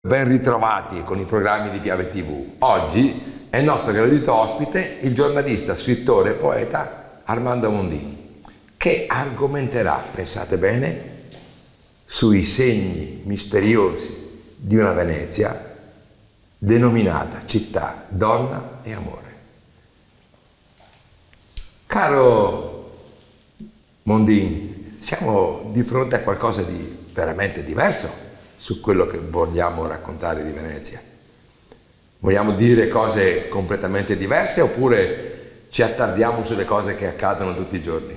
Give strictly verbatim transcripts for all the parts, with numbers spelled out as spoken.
Ben ritrovati con i programmi di Piave tivù. Oggi è il nostro gradito ospite il giornalista, scrittore e poeta Armando Mondin, che argomenterà, pensate bene, sui segni misteriosi di una Venezia denominata città, donna e amore. Caro Mondin, siamo di fronte a qualcosa di veramente diverso su quello che vogliamo raccontare di Venezia. Vogliamo dire cose completamente diverse oppure ci attardiamo sulle cose che accadono tutti i giorni?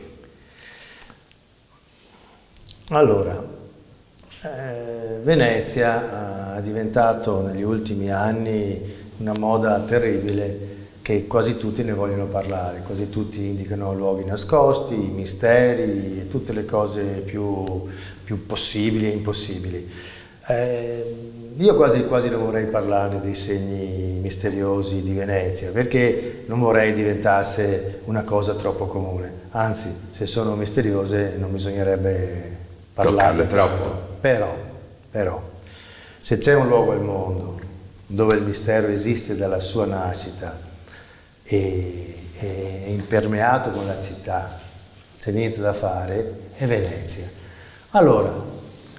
Allora, eh, Venezia è diventato negli ultimi anni una moda terribile che quasi tutti ne vogliono parlare, quasi tutti indicano luoghi nascosti, misteri e tutte le cose più, più possibili e impossibili. Eh, io quasi, quasi non vorrei parlare dei segni misteriosi di Venezia, perché non vorrei diventasse una cosa troppo comune. Anzi, se sono misteriose non bisognerebbe parlarne troppo. Però, però, se c'è un luogo al mondo dove il mistero esiste dalla sua nascita e è impermeato con la città, c'è niente da fare, è Venezia. Allora,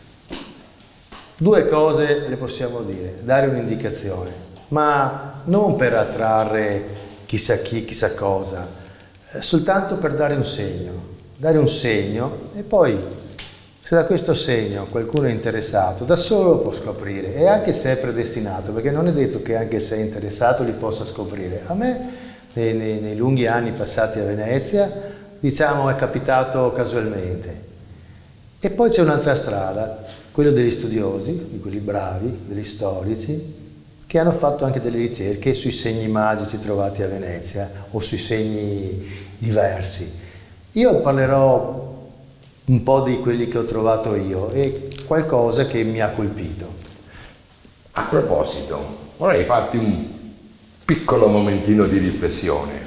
due cose le possiamo dire, dare un'indicazione, ma non per attrarre chissà chi, chissà cosa, eh, soltanto per dare un segno, dare un segno e poi se da questo segno qualcuno è interessato, da solo lo può scoprire e anche se è predestinato, perché non è detto che anche se è interessato li possa scoprire. A me nei, nei, nei lunghi anni passati a Venezia, diciamo, è capitato casualmente. E poi c'è un'altra strada, quello degli studiosi, di quelli bravi, degli storici, che hanno fatto anche delle ricerche sui segni magici trovati a Venezia o sui segni diversi. Io parlerò un po' di quelli che ho trovato io e qualcosa che mi ha colpito. A proposito, vorrei farti un piccolo momentino di riflessione.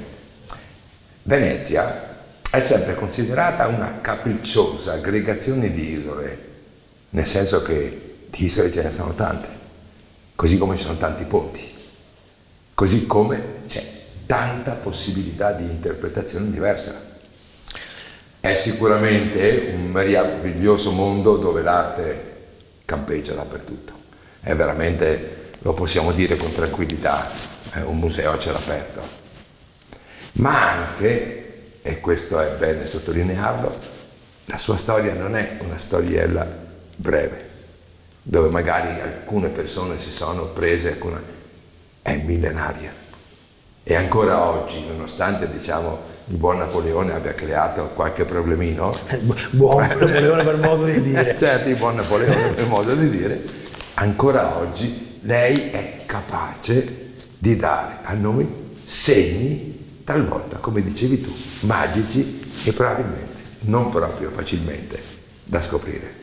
Venezia è sempre considerata una capricciosa aggregazione di isole, nel senso che di isole ce ne sono tante, così come ci sono tanti ponti, così come c'è tanta possibilità di interpretazione diversa. È sicuramente un meraviglioso mondo dove l'arte campeggia dappertutto. È veramente, lo possiamo dire con tranquillità, è un museo a cielo aperto. Ma anche, e questo è bene sottolinearlo, la sua storia non è una storiella breve, dove magari alcune persone si sono prese, alcune, è millenaria. E ancora oggi, nonostante diciamo il buon Napoleone abbia creato qualche problemino, buon Napoleone per modo di dire, certo, il buon Napoleone per modo di dire, ancora oggi lei è capace di dare a noi segni, talvolta, come dicevi tu, magici e probabilmente non proprio facilmente da scoprire.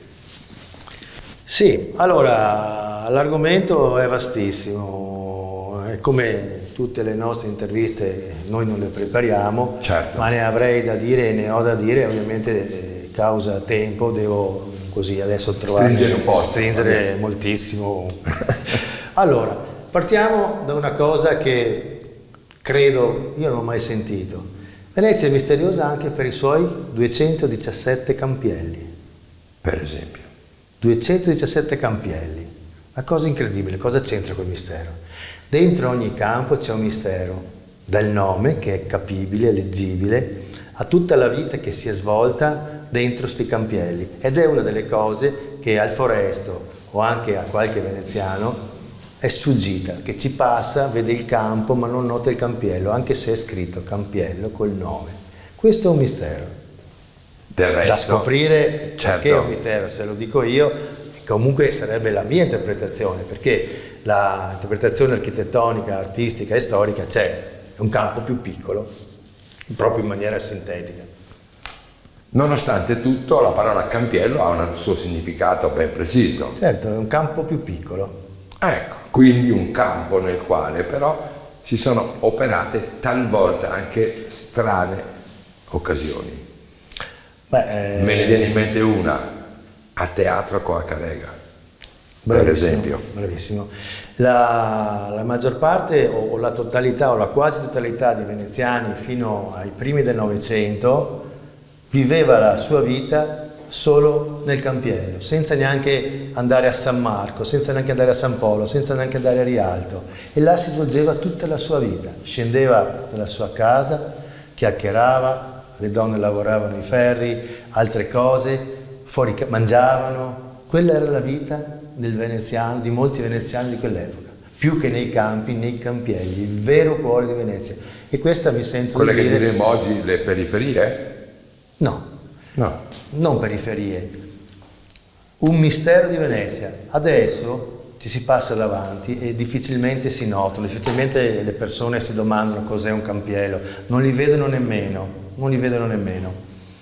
Sì, allora l'argomento è vastissimo, è come tutte le nostre interviste noi non le prepariamo, certo, ma ne avrei da dire e ne ho da dire, ovviamente eh, causa tempo, devo così adesso trovare, stringere un po', stringere moltissimo. Allora, partiamo da una cosa che credo io non ho mai sentito. Venezia è misteriosa anche per i suoi duecentodiciassette campielli. Per esempio. duecentodiciassette campielli. Una cosa incredibile, cosa c'entra col mistero? Dentro ogni campo c'è un mistero, dal nome, che è capibile, leggibile, a tutta la vita che si è svolta dentro sti campielli. Ed è una delle cose che al foresto o anche a qualche veneziano è sfuggita, che ci passa, vede il campo ma non nota il campiello, anche se è scritto campiello col nome. Questo è un mistero. Del resto, da scoprire, certo, che è un mistero, se lo dico io, comunque sarebbe la mia interpretazione, perché l'interpretazione architettonica, artistica e storica c'è, è un campo più piccolo, proprio in maniera sintetica. Nonostante tutto, la parola campiello ha un suo significato ben preciso. Certo, è un campo più piccolo. Ecco, quindi un campo nel quale però si sono operate talvolta anche strane occasioni. Beh, eh... Me ne viene in mente una, a Teatro Coacarega. per esempio. Bravissimo. La, la maggior parte o, o la totalità o la quasi totalità di veneziani fino ai primi del Novecento viveva la sua vita solo nel Campiello, senza neanche andare a San Marco, senza neanche andare a San Polo, senza neanche andare a Rialto, e là si svolgeva tutta la sua vita. Scendeva nella sua casa, chiacchierava, le donne lavoravano i ferri, altre cose, fuori mangiavano. Quella era la vita del veneziano, di molti veneziani di quell'epoca, più che nei campi, nei campielli, il vero cuore di Venezia. E questa mi sento Quelle di dire... che diremmo oggi le periferie? No. No. Non periferie, un mistero di Venezia. Adesso ci si passa davanti e difficilmente si notano, difficilmente le persone si domandano cos'è un campiello, non li vedono nemmeno, non li vedono nemmeno,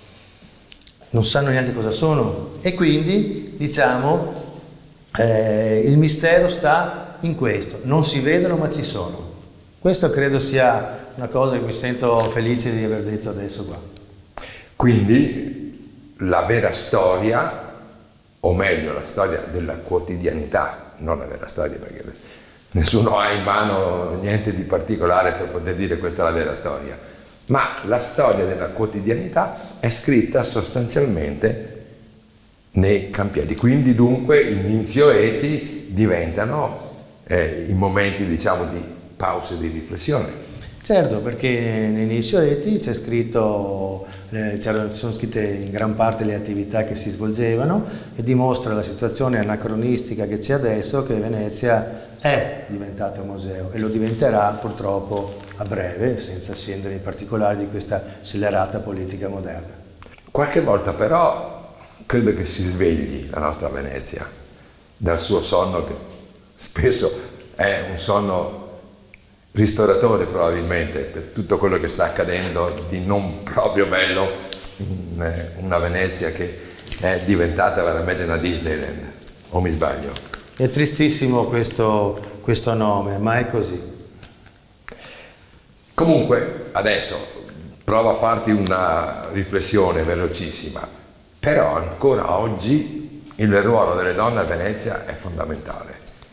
non sanno neanche cosa sono, e quindi diciamo eh, il mistero sta in questo, non si vedono ma ci sono. Questo credo sia una cosa che mi sento felice di aver detto adesso qua. Quindi la vera storia, o meglio la storia della quotidianità, non la vera storia perché nessuno ha in mano niente di particolare per poter dire questa è la vera storia, ma la storia della quotidianità è scritta sostanzialmente nei campielli, quindi dunque i Minzioeti diventano eh, i momenti, diciamo, di pausa e di riflessione. Certo, perché nei Minzioeti c'è scritto, eh, ci sono scritte in gran parte le attività che si svolgevano e dimostra la situazione anacronistica che c'è adesso, che Venezia è diventata un museo e lo diventerà purtroppo a breve, senza scendere in particolare di questa scellerata politica moderna. Qualche volta però credo che si svegli la nostra Venezia dal suo sonno, che spesso è un sonno ristoratore probabilmente per tutto quello che sta accadendo di non proprio bello in una Venezia che è diventata veramente una Disneyland, o mi sbaglio? È tristissimo questo, questo nome, ma è così. Comunque adesso provo a farti una riflessione velocissima, però ancora oggi il ruolo delle donne a Venezia è fondamentale.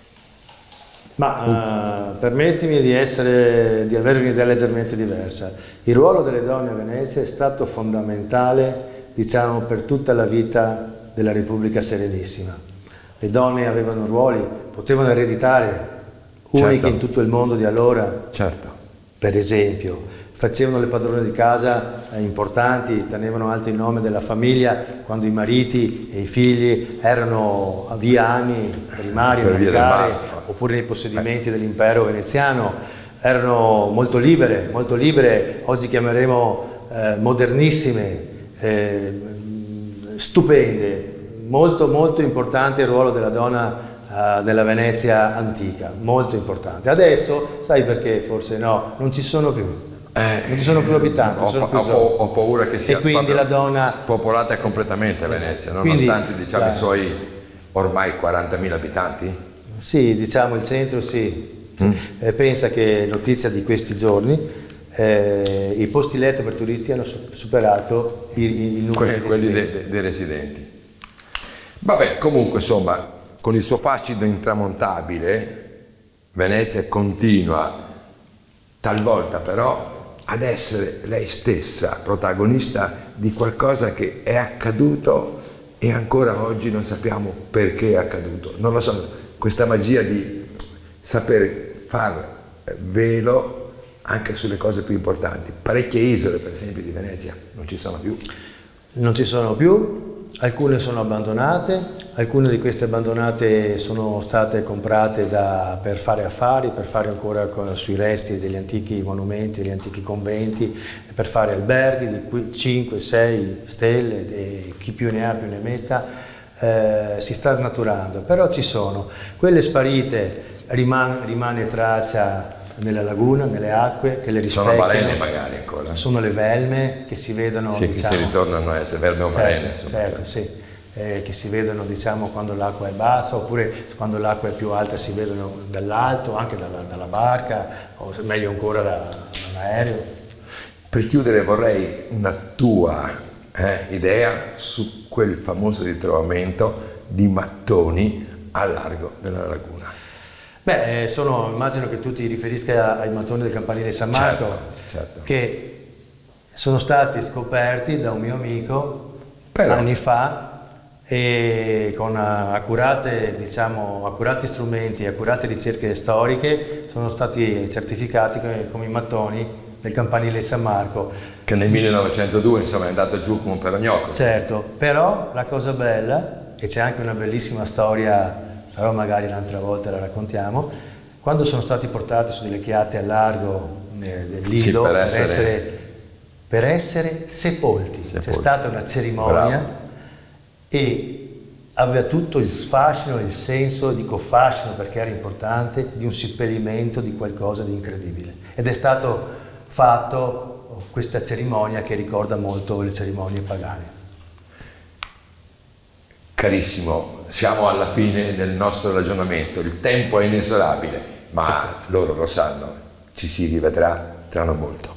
Ma uh, permettimi di, essere, di avere un'idea leggermente diversa. Il ruolo delle donne a Venezia è stato fondamentale, diciamo, per tutta la vita della Repubblica Serenissima. Le donne avevano ruoli, potevano ereditare, uniche certo. in tutto il mondo di allora. Certo. Per esempio, facevano le padrone di casa eh, importanti, tenevano alto il nome della famiglia quando i mariti e i figli erano a via anni primari a mancare, oppure nei possedimenti eh. dell'impero veneziano. Erano molto libere, molto libere, oggi chiameremo eh, modernissime, eh, stupende. Molto molto importante il ruolo della donna uh, nella Venezia antica, molto importante. Adesso, sai perché? Forse no, non ci sono più. Eh, non ci sono più abitanti, ho, sono più ho, ho paura che sia e quindi la donna spopolata completamente Venezia, nonostante quindi, diciamo, la... i suoi ormai quarantamila abitanti? Sì, diciamo il centro sì. Mm. Eh, pensa che, notizia di questi giorni, eh, i posti letto per turisti hanno superato i, i numeri que quelli dei, dei, dei residenti. Vabbè, comunque insomma, con il suo fascino intramontabile, Venezia continua talvolta però ad essere lei stessa protagonista di qualcosa che è accaduto e ancora oggi non sappiamo perché è accaduto. Non lo so, questa magia di saper far velo anche sulle cose più importanti. Parecchie isole, per esempio, di Venezia non ci sono più. Non ci sono più. Alcune sono abbandonate, alcune di queste abbandonate sono state comprate da, per fare affari, per fare ancora sui resti degli antichi monumenti, degli antichi conventi, per fare alberghi di cinque sei stelle, e chi più ne ha più ne metta, eh, si sta snaturando, però ci sono. Quelle sparite riman, rimane traccia nella laguna, nelle acque, che le rispecchiano. Sono balene magari ancora. Sono le velme che si vedono, sì, diciamo, che si ritornano a essere velme o balene. Certo, certo, sì, eh, che si vedono, diciamo, quando l'acqua è bassa, oppure quando l'acqua è più alta si vedono dall'alto, anche dalla, dalla barca, o meglio ancora da, da un aereo. Per chiudere vorrei una tua eh, idea su quel famoso ritrovamento di mattoni al largo della laguna. Beh, sono, immagino che tu ti riferisca ai mattoni del campanile San Marco, certo, certo. che sono stati scoperti da un mio amico Però, anni fa, e con accurate, diciamo, accurati strumenti, accurate ricerche storiche sono stati certificati come, come i mattoni del campanile San Marco. Che nel millenovecentodue insomma è andato giù come un perognocolo. Certo, però la cosa bella, e c'è anche una bellissima storia, però magari un'altra volta la raccontiamo, quando sono stati portati su delle chiate al largo eh, del Lido, sì, per, per, essere... essere, per essere sepolti, sepolti. C'è stata una cerimonia. Bravo. E aveva tutto il fascino, il senso, dico fascino perché era importante, di un seppellimento di qualcosa di incredibile. Ed è stato fatto questa cerimonia che ricorda molto le cerimonie pagane. Carissimo, siamo alla fine del nostro ragionamento, il tempo è inesorabile, ma loro lo sanno, ci si rivedrà tra non molto.